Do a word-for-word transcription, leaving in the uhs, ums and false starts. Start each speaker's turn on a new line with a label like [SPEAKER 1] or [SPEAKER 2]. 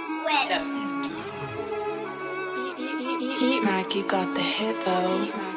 [SPEAKER 1] Sweat.
[SPEAKER 2] Heat Mac, you got the hit though.